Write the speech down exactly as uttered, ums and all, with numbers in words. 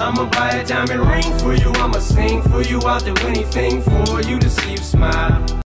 I'ma buy a diamond ring for you, I'ma sing for you, I'll do anything for